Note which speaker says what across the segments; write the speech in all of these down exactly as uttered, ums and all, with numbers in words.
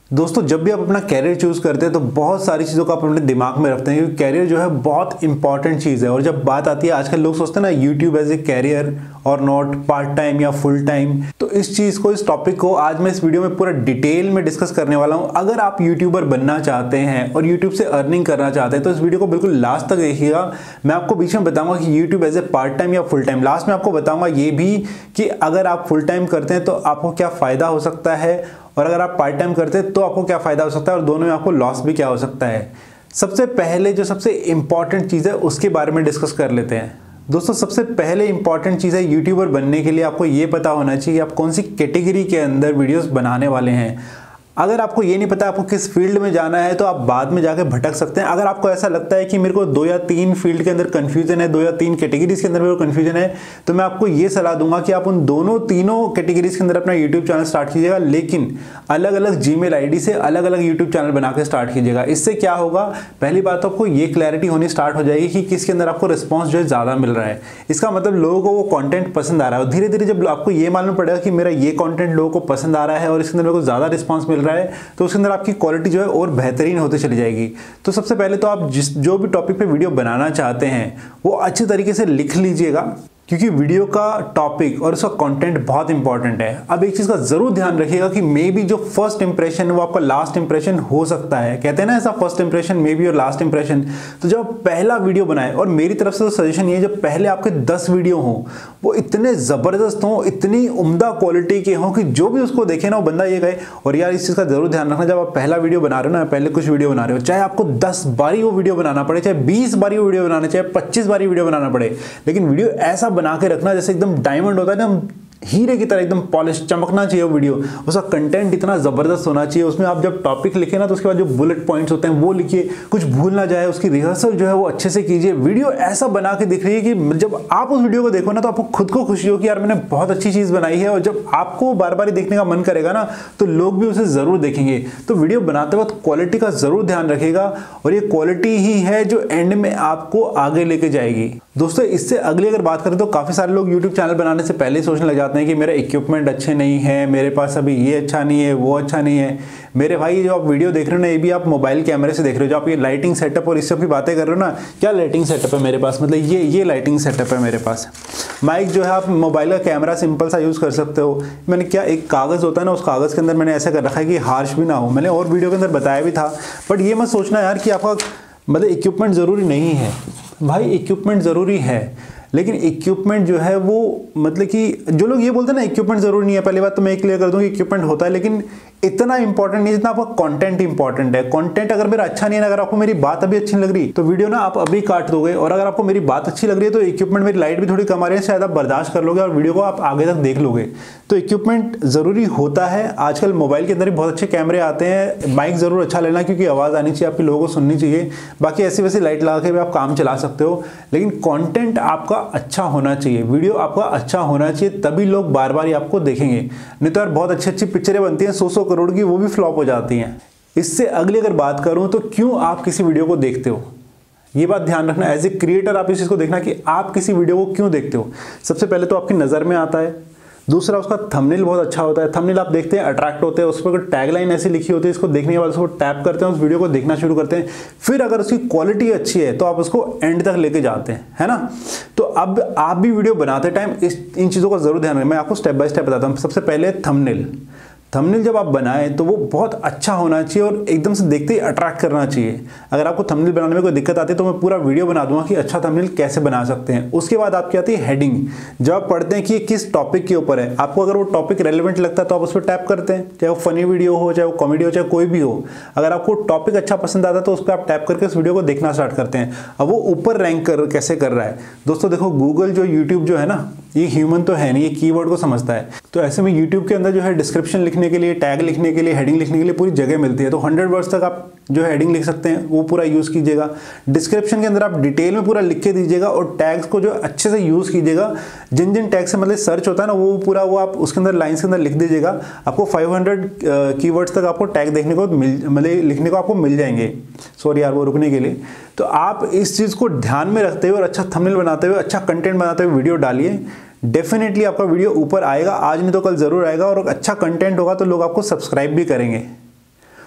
Speaker 1: दोस्तों जब भी आप अपना कैरियर चूज करते हैं तो बहुत सारी चीज़ों को आप अपने दिमाग में रखते हैं क्योंकि कैरियर जो है बहुत इंपॉर्टेंट चीज़ है। और जब बात आती है, आजकल लोग सोचते हैं ना यूट्यूब एज ए कैरियर और नॉट पार्ट टाइम या फुल टाइम, तो इस चीज़ को, इस टॉपिक को आज मैं इस वीडियो में पूरा डिटेल में डिस्कस करने वाला हूँ। अगर आप यूट्यूबर बनना चाहते हैं और यूट्यूब से अर्निंग करना चाहते हैं तो इस वीडियो को बिल्कुल लास्ट तक देखिएगा। मैं आपको बीच में बताऊंगा कि YouTube as a part time या फुल टाइम, लास्ट में आपको बताऊंगा ये भी कि अगर आप फुल टाइम करते हैं तो आपको क्या फ़ायदा हो सकता है और अगर आप पार्ट टाइम करते हैं तो आपको क्या फ़ायदा हो सकता है और दोनों में आपको लॉस भी क्या हो सकता है। सबसे पहले जो सबसे इंपॉर्टेंट चीज़ है उसके बारे में डिस्कस कर लेते हैं। दोस्तों सबसे पहले इंपॉर्टेंट चीज़ है, यूट्यूबर बनने के लिए आपको ये पता होना चाहिए कि आप कौन सी कैटेगरी के अंदर वीडियोस बनाने वाले हैं। अगर आपको ये नहीं पता आपको किस फील्ड में जाना है तो आप बाद में जाकर भटक सकते हैं। अगर आपको ऐसा लगता है कि मेरे को दो या तीन फील्ड के अंदर कन्फ्यूजन है, दो या तीन कैटेगरीज के अंदर मेरे को कन्फ्यूजन है, तो मैं आपको ये सलाह दूंगा कि आप उन दोनों तीनों कैटेगरीज के अंदर अपना यूट्यूब चैनल स्टार्ट कीजिएगा, लेकिन अलग अलग जीमेल आईडी से अलग अलग यूट्यूब चैनल बना के स्टार्ट कीजिएगा। इससे क्या होगा, पहली बात तो आपको ये क्लैरिटी होनी स्टार्ट हो जाएगी कि किसके अंदर आपको रिस्पॉन्स जो है ज़्यादा मिल रहा है। इसका मतलब लोगों को वो कॉन्टेंट पसंद आ रहा है और धीरे धीरे जब आपको ये मालूम पड़ेगा कि मेरा ये कॉन्टेंट लोगों को पसंद आ रहा है और इसके अंदर मेरे को ज़्यादा रिस्पॉन्स मिल रहा है, तो उसके आपकी क्वालिटी जो है और बेहतरीन होती चली जाएगी। तो सबसे पहले तो आप जिस जो भी टॉपिक पे वीडियो बनाना चाहते हैं वो अच्छे तरीके से लिख लीजिएगा, क्योंकि वीडियो का टॉपिक और उसका कंटेंट बहुत इंपॉर्टेंट है। अब एक चीज़ का ज़रूर ध्यान रखिएगा कि मे बी जो फर्स्ट इंप्रेशन है वो आपका लास्ट इंप्रेशन हो सकता है। कहते हैं ना ऐसा, फर्स्ट इंप्रेशन मे बी और लास्ट इंप्रेशन। तो जब पहला वीडियो बनाए, और मेरी तरफ से तो सजेशन ये है जब पहले आपके दस वीडियो हों वो इतने ज़बरदस्त हों, इतनी उम्दा क्वालिटी के हों कि जो भी उसको देखे ना वो बंदा ये कहे। और यार इस चीज़ का ज़रूर ध्यान रखना, जब आप पहला वीडियो बना रहे हो ना, पहले कुछ वीडियो बना रहे हो, चाहे आपको दस बारी वो वीडियो बनाना पड़े, चाहे बीस बारी वो वीडियो बनाना, चाहे पच्चीस बारी वीडियो बनाना पड़े, लेकिन वीडियो ऐसा बना के रखना जैसे एकदम डायमंड होता है ना, हीरे की तरह एकदम पॉलिश चमकना चाहिए वो वीडियो। उसका कंटेंट इतना ज़बरदस्त होना चाहिए, उसमें आप जब टॉपिक लिखे ना तो उसके बाद जो बुलेट पॉइंट्स होते हैं वो लिखिए, कुछ भूल ना जाए, उसकी रिहर्सल जो है वो अच्छे से कीजिए। वीडियो ऐसा बना के दिख रही है कि जब आप उस वीडियो को देखो ना तो आपको खुद को खुशी हो कि यार मैंने बहुत अच्छी चीज़ बनाई है। और जब आपको बार बार देखने का मन करेगा ना तो लोग भी उसे ज़रूर देखेंगे। तो वीडियो बनाते वक्त क्वालिटी का ज़रूर ध्यान रखिएगा, और ये क्वालिटी ही है जो एंड में आपको आगे लेके जाएगी। दोस्तों इससे अगली अगर बात करें तो काफ़ी सारे लोग यूट्यूब चैनल बनाने से पहले ही सोचने लग जाते हैं कि मेरा इक्विपमेंट अच्छे नहीं है, मेरे पास अभी ये अच्छा नहीं है, वो अच्छा नहीं है। मेरे भाई जो आप वीडियो देख रहे हो ना, ये भी आप मोबाइल कैमरे से देख रहे हो। जो आप ये लाइटिंग सेटअप और इस सब की बातें कर रहे हो ना, क्या लाइटिंग सेटअप है मेरे पास, मतलब ये ये लाइटिंग सेटअप है मेरे पास। माइक जो है आप मोबाइल का कैमरा सिंपल सा यूज़ कर सकते हो। मैंने क्या, एक कागज़ होता है ना, उस कागज़ के अंदर मैंने ऐसा कर रखा है कि हार्श भी ना हो। मैंने और वीडियो के अंदर बताया भी था, बट ये मत सोचना यार कि आपका मतलब इक्विपमेंट ज़रूरी नहीं है। भाई इक्विपमेंट ज़रूरी है, लेकिन इक्विपमेंट जो है वो मतलब कि जो लोग ये बोलते हैं ना इक्विपमेंट ज़रूरी नहीं है, पहली बात तो मैं एक क्लियर कर दूं कि इक्विपमेंट होता है, लेकिन इतना इंपॉर्टेंट नहीं जितना आपका कंटेंट इंपॉर्टेंट है। कंटेंट अगर मेरा अच्छा नहीं है, अगर आपको मेरी बात अभी अच्छी नहीं लग रही तो वीडियो ना आप अभी काट दोगे, और अगर आपको मेरी बात अच्छी लग रही है तो इक्विपमेंट, मेरी लाइट भी थोड़ी कम आ रही है, शायद आप बर्दाश्त कर लोगे और वीडियो को आप आगे तक देख लोगे। तो इक्विपमेंट ज़रूरी होता है। आजकल मोबाइल के अंदर भी बहुत अच्छे कैमरे आते हैं। माइक ज़रूर अच्छा लेना क्योंकि आवाज़ आनी चाहिए, आपके लोगों को सुननी चाहिए। बाकी ऐसी वैसी लाइट लगा के भी आप काम चला सकते हो, लेकिन कंटेंट आपका अच्छा होना चाहिए, वीडियो आपका अच्छा होना चाहिए, तभी लोग बार बार आपको देखेंगे। नहीं तो यार बहुत अच्छी अच्छी पिक्चरें बनती हैं सौ सौ करोड़ की, वो भी फ्लॉप हो जाती हैं। इससे अगली अगर बात करूं तो क्यों आप किसी वीडियो को देखते हो, ये बात ध्यान रखना। एज ए क्रिएटर आप इस चीज़ को देखना कि आप किसी वीडियो को क्यों देखते हो। सबसे पहले तो आपकी नज़र में आता है, दूसरा उसका थंबनेल बहुत अच्छा होता है। थंबनेल आप देखते हैं, अट्रैक्ट होते हैं, उस पर टैगलाइन ऐसी लिखी होती है, इसको देखने के बाद उसको टैप करते हैं, उस वीडियो को देखना शुरू करते हैं। फिर अगर उसकी क्वालिटी अच्छी है तो आप उसको एंड तक लेके जाते हैं, है ना। तो अब आप भी वीडियो बनाते टाइम इस इन चीज़ों का ज़रूर ध्यान रखें। मैं आपको स्टेप बाय स्टेप बताता हूँ। सबसे पहले थंबनेल थंबनेल जब आप बनाएं तो वो बहुत अच्छा होना चाहिए और एकदम से देखते ही अट्रैक्ट करना चाहिए। अगर आपको थंबनेल बनाने में कोई दिक्कत आती है तो मैं पूरा वीडियो बना दूंगा कि अच्छा थंबनेल कैसे बना सकते हैं। उसके बाद आपकी आती है हेडिंग। जब आप पढ़ते हैं कि किस टॉपिक के ऊपर है, आपको अगर वो टॉपिक रेलेवेंट लगता है तो आप उस पर टैप करते हैं, चाहे वो फनी वीडियो हो, चाहे वो कॉमेडी हो, चाहे कोई भी हो। अगर आपको टॉपिक अच्छा पसंद आता है तो उस पर आप टैप करके उस वीडियो को देखना स्टार्ट करते हैं। अब वो ऊपर रैंक कर कैसे कर रहा है दोस्तों, देखो गूगल जो यूट्यूब जो है ना, ये ह्यूमन तो है नहीं, ये कीवर्ड को समझता है। तो ऐसे में यूट्यूब के अंदर जो है डिस्क्रिप्शन लिखने के लिए, टैग लिखने के लिए, हेडिंग लिखने के लिए पूरी जगह मिलती है। तो हंड्रेड वर्ड्स तक आप जो हेडिंग लिख सकते हैं, वो पूरा यूज़ कीजिएगा। डिस्क्रिप्शन के अंदर आप डिटेल में पूरा लिख के दीजिएगा और टैग्स को जो अच्छे से यूज़ कीजिएगा। जिन जिन टैग से मतलब सर्च होता है ना, वो पूरा वो आप उसके अंदर लाइन्स के अंदर लिख दीजिएगा। आपको पाँच सौ कीवर्ड्स तक आपको टैग देखने को मिल मतलब लिखने को आपको मिल जाएंगे। सॉरी यार वो रुकने के लिए। तो आप इस चीज़ को ध्यान में रखते हुए और अच्छा थंबनेल बनाते हुए, अच्छा कंटेंट बनाते हुए वीडियो डालिए। डेफिनेटली आपका वीडियो ऊपर आएगा, आज नहीं तो कल ज़रूर आएगा। और अच्छा कंटेंट होगा तो लोग आपको सब्सक्राइब भी करेंगे।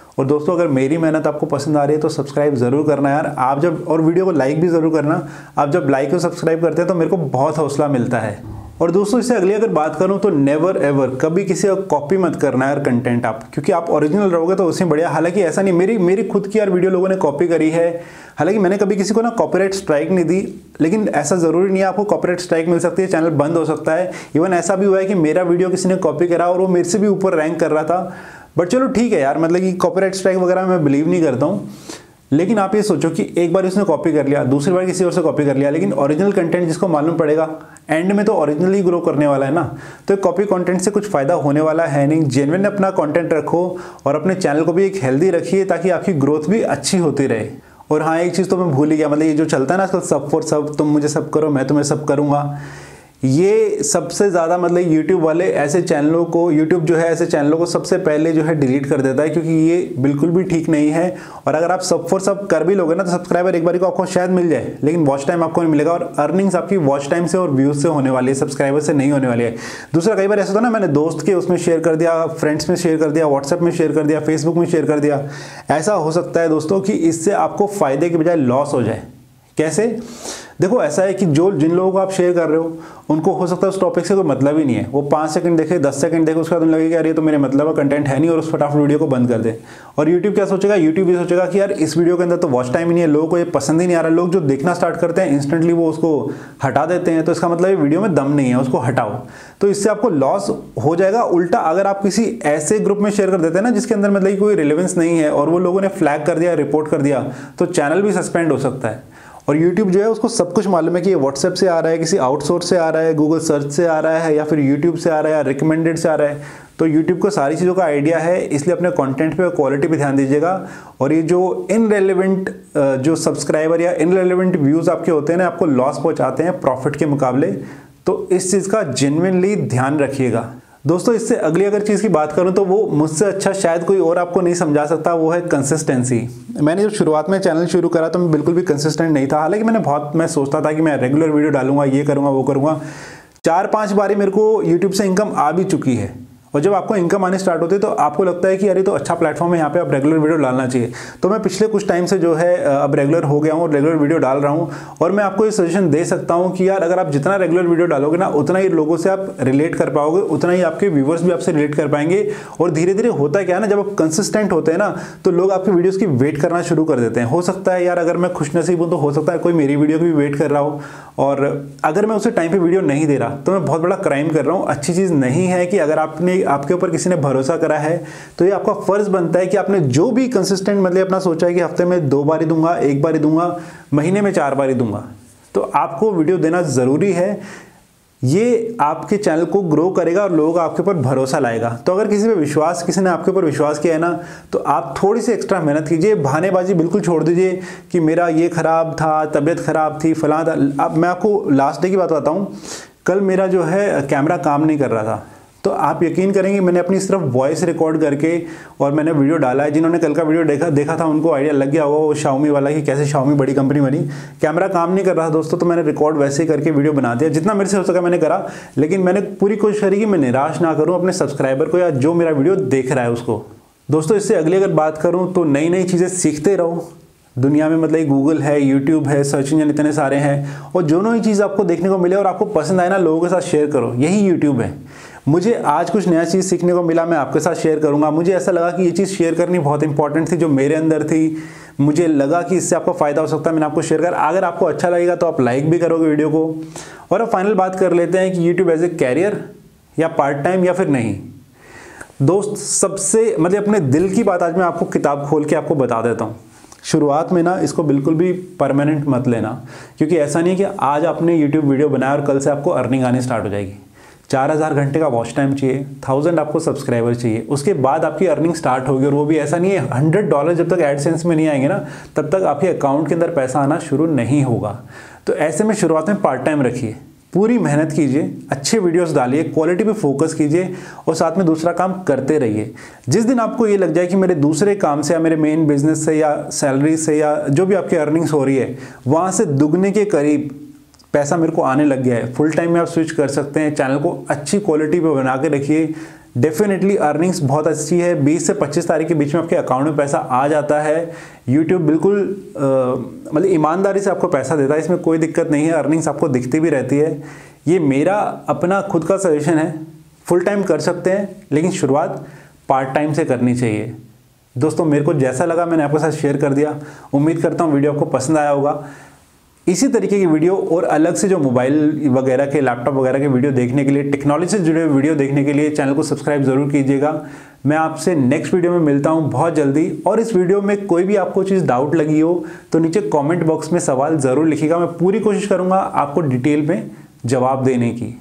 Speaker 1: और दोस्तों अगर मेरी मेहनत आपको पसंद आ रही है तो सब्सक्राइब ज़रूर करना यार आप जब, और वीडियो को लाइक भी ज़रूर करना। आप जब लाइक और सब्सक्राइब करते हैं तो मेरे को बहुत हौसला मिलता है। और दोस्तों इससे अगली अगर बात करूं तो नेवर एवर कभी किसी का कॉपी मत करना यार कंटेंट आप, क्योंकि आप ओरिजिनल रहोगे तो उसमें बढ़िया। हालांकि ऐसा नहीं, मेरी मेरी खुद की यार वीडियो लोगों ने कॉपी करी है, हालांकि मैंने कभी किसी को ना कॉपीराइट स्ट्राइक नहीं दी, लेकिन ऐसा ज़रूरी नहीं है आपको कॉपीराइट स्ट्राइक मिल सकती है, चैनल बंद हो सकता है। इवन ऐसा भी हुआ है कि मेरा वीडियो किसी ने कॉपी करा और वो मेरे से भी ऊपर रैंक कर रहा था, बट चलो ठीक है यार, मतलब कि कॉपीराइट स्ट्राइक वगैरह मैं बिलीव नहीं करता हूँ। लेकिन आप ये सोचो कि एक बार उसने कॉपी कर लिया, दूसरी बार किसी और से कॉपी कर लिया, लेकिन ओरिजिनल कंटेंट जिसको मालूम पड़ेगा एंड में तो ओरिजिनल ही ग्रो करने वाला है ना, तो कॉपी कंटेंट से कुछ फायदा होने वाला है नहीं। जेन्युइन अपना कंटेंट रखो और अपने चैनल को भी एक हेल्दी रखिए ताकि आपकी ग्रोथ भी अच्छी होती रहे। और हाँ एक चीज़ तो मैं भूल ही गया, मतलब ये जो चलता है ना आजकल सब फॉर सब, तुम मुझे सब करो मैं तुम्हें सब करूँगा, ये सबसे ज़्यादा मतलब यूट्यूब वाले ऐसे चैनलों को, यूट्यूब जो है ऐसे चैनलों को सबसे पहले जो है डिलीट कर देता है, क्योंकि ये बिल्कुल भी ठीक नहीं है। और अगर आप सब फॉर सब कर भी लोगे ना तो सब्सक्राइबर एक बारी को आपको शायद मिल जाए, लेकिन वॉच टाइम आपको नहीं मिलेगा, और अर्निंग्स आपकी वॉच टाइम से और व्यूज से होने वाली है, सब्सक्राइबर से नहीं होने वाली है। दूसरा कई बार ऐसा होता है ना, मैंने दोस्त के उसमें शेयर कर दिया, फ्रेंड्स में शेयर कर दिया, व्हाट्सएप में शेयर कर दिया, फेसबुक में शेयर कर दिया। ऐसा हो सकता है दोस्तों कि इससे आपको फायदे के बजाय लॉस हो जाए। कैसे? देखो ऐसा है कि जो जिन लोगों को आप शेयर कर रहे हो उनको हो सकता है उस टॉपिक से कोई मतलब ही नहीं है, वो पाँच सेकंड देखे, दस सेकंड देखे, उसके बाद उन्हें लगेगा यार ये तो मेरे मतलब का कंटेंट है नहीं, और उस फटाफट वीडियो को बंद कर दे। और यूट्यूब क्या सोचेगा? यूट्यूब ये सोचेगा कि यार इस वीडियो के अंदर तो वॉच टाइम ही नहीं है, लोगों को ये पसंद ही नहीं आ रहा। लोग जो देखना स्टार्ट करते हैं इंस्टेंटली वो उसको हटा देते हैं, तो इसका मतलब ये वीडियो में दम नहीं है, उसको हटाओ। तो इससे आपको लॉस हो जाएगा। उल्टा अगर आप किसी ऐसे ग्रुप में शेयर कर देते हैं ना जिसके अंदर मतलब कोई रिलेवेंस नहीं है और वो लोगों ने फ्लैग कर दिया, रिपोर्ट कर दिया, तो चैनल भी सस्पेंड हो सकता है। और YouTube जो है उसको सब कुछ मालूम है कि ये व्हाट्सएप से आ रहा है, किसी आउटसोर्स से आ रहा है, गूगल सर्च से आ रहा है, या फिर यूट्यूब से आ रहा है, या रिकमेंडेड से आ रहा है। तो यूट्यूब को सारी चीज़ों का आइडिया है, इसलिए अपने कंटेंट पे क्वालिटी पे ध्यान दीजिएगा। और ये जो इनरेलेवेंट जो सब्सक्राइबर या इनरेलेवेंट व्यूज़ आपके होते हैं ना, आपको लॉस पहुँचाते हैं प्रॉफिट के मुकाबले, तो इस चीज़ का जेन्युइनली ध्यान रखिएगा। दोस्तों इससे अगली अगर चीज़ की बात करूं तो वो मुझसे अच्छा शायद कोई और आपको नहीं समझा सकता, वो है कंसिस्टेंसी। मैंने जब शुरुआत में चैनल शुरू करा तो मैं बिल्कुल भी कंसिस्टेंट नहीं था। हालांकि मैंने बहुत मैं सोचता था कि मैं रेगुलर वीडियो डालूंगा, ये करूंगा वो करूंगा। चार पांच बारी मेरे को यूट्यूब से इनकम आ भी चुकी है, और जब आपको इनकम आने स्टार्ट होती है तो आपको लगता है कि अरे तो अच्छा प्लेटफॉर्म है, यहाँ पे आप रेगुलर वीडियो डालना चाहिए। तो मैं पिछले कुछ टाइम से जो है अब रेगुलर हो गया हूँ और रेगुलर वीडियो डाल रहा हूँ। और मैं आपको ये सजेशन दे सकता हूँ कि यार अगर आप जितना रेगुलर वीडियो डालोगे ना उतना ही लोगों से आप रिलेट कर पाओगे, उतना ही आपके व्यूवर्स भी आपसे रिलेट कर पाएंगे। और धीरे धीरे होता क्या है ना, जब आप कंसिस्टेंट होते हैं ना तो लोग आपकी वीडियोस की वेट करना शुरू कर देते हैं। हो सकता है यार अगर मैं खुशनसीब हूँ तो हो सकता है कोई मेरी वीडियो की भी वेट कर रहा हो, और अगर मैं उसे टाइम पे वीडियो नहीं दे रहा तो मैं बहुत बड़ा क्राइम कर रहा हूँ। अच्छी चीज़ नहीं है कि अगर आपने आपके ऊपर किसी ने भरोसा करा है तो ये आपका फर्ज बनता है कि आपने जो भी कंसिस्टेंट मतलब अपना सोचा है कि हफ्ते में दो बार ही दूंगा, एक बार ही दूंगा, महीने में चार बार ही दूंगा, तो आपको वीडियो देना ज़रूरी है। ये आपके चैनल को ग्रो करेगा और लोगों का आपके ऊपर भरोसा लाएगा। तो अगर किसी पे विश्वास किसी ने आपके ऊपर विश्वास किया है ना, तो आप थोड़ी सी एक्स्ट्रा मेहनत कीजिए। बहानेबाजी बिल्कुल छोड़ दीजिए कि मेरा ये खराब था, तबीयत खराब थी, फलां था। अब मैं आपको लास्ट डे की बात बताता हूँ। कल मेरा जो है कैमरा काम नहीं कर रहा था, तो आप यकीन करेंगे मैंने अपनी सिर्फ वॉइस रिकॉर्ड करके और मैंने वीडियो डाला है। जिन्होंने कल का वीडियो देखा देखा था उनको आइडिया लग गया होगा वो शाओमी वाला कि कैसे शाओमी बड़ी कंपनी बनी। कैमरा काम नहीं कर रहा था दोस्तों, तो मैंने रिकॉर्ड वैसे ही करके वीडियो बना दिया। जितना मेरे से हो सका मैंने करा, लेकिन मैंने पूरी कोशिश करी कि मैं निराश ना करूँ अपने सब्सक्राइबर को या जो मेरा वीडियो देख रहा है उसको। दोस्तों इससे अगली अगर बात करूँ तो नई नई चीज़ें सीखते रहो। दुनिया में मतलब गूगल है, यूट्यूब है, सर्च इंजन इतने सारे हैं, और जो नई चीज़ आपको देखने को मिले और आपको पसंद आए ना, लोगों के साथ शेयर करो। यही यूट्यूब है। मुझे आज कुछ नया चीज़ सीखने को मिला, मैं आपके साथ शेयर करूंगा। मुझे ऐसा लगा कि ये चीज़ शेयर करनी बहुत इंपॉर्टेंट थी जो मेरे अंदर थी। मुझे लगा कि इससे आपको फ़ायदा हो सकता है, मैंने आपको शेयर कर। अगर आपको अच्छा लगेगा तो आप लाइक भी करोगे वीडियो को। और अब फाइनल बात कर लेते हैं कि यूट्यूब एज ए कैरियर या पार्ट टाइम या फिर नहीं। दोस्त सबसे मतलब अपने दिल की बात आज मैं आपको किताब खोल के आपको बता देता हूँ। शुरुआत में ना इसको बिल्कुल भी परमानेंट मत लेना, क्योंकि ऐसा नहीं है कि आज आपने यूट्यूब वीडियो बनाया और कल से आपको अर्निंग आनी स्टार्ट हो जाएगी। चार हज़ार घंटे का वॉच टाइम चाहिए, थाउजेंड आपको सब्सक्राइबर चाहिए, उसके बाद आपकी अर्निंग स्टार्ट होगी। और वो भी ऐसा नहीं है हंड्रेड डॉलर जब तक एडसेंस में नहीं आएंगे ना तब तक आपके अकाउंट के अंदर पैसा आना शुरू नहीं होगा। तो ऐसे में शुरुआत में पार्ट टाइम रखिए, पूरी मेहनत कीजिए, अच्छे वीडियोस डालिए, क्वालिटी पे फोकस कीजिए और साथ में दूसरा काम करते रहिए। जिस दिन आपको ये लग जाए कि मेरे दूसरे काम से या मेरे मेन बिजनेस से या सैलरी से या जो भी आपकी अर्निंग्स हो रही है वहाँ से दुगने के करीब पैसा मेरे को आने लग गया है, फुल टाइम में आप स्विच कर सकते हैं। चैनल को अच्छी क्वालिटी पे बना के रखिए, डेफिनेटली अर्निंग्स बहुत अच्छी है। बीस से पच्चीस तारीख के बीच में आपके अकाउंट में पैसा आ जाता है। यूट्यूब बिल्कुल मतलब ईमानदारी से आपको पैसा देता है, इसमें कोई दिक्कत नहीं है। अर्निंग्स आपको दिखती भी रहती है। ये मेरा अपना खुद का सजेशन है। फुल टाइम कर सकते हैं, लेकिन शुरुआत पार्ट टाइम से करनी चाहिए। दोस्तों मेरे को जैसा लगा मैंने आपके साथ शेयर कर दिया। उम्मीद करता हूँ वीडियो आपको पसंद आया होगा। इसी तरीके की वीडियो और अलग से जो मोबाइल वगैरह के, लैपटॉप वगैरह के वीडियो देखने के लिए, टेक्नोलॉजी से जुड़े हुए वीडियो देखने के लिए चैनल को सब्सक्राइब जरूर कीजिएगा। मैं आपसे नेक्स्ट वीडियो में मिलता हूं बहुत जल्दी। और इस वीडियो में कोई भी आपको चीज़ डाउट लगी हो तो नीचे कमेंट बॉक्स में सवाल ज़रूर लिखिएगा। मैं पूरी कोशिश करूँगा आपको डिटेल में जवाब देने की।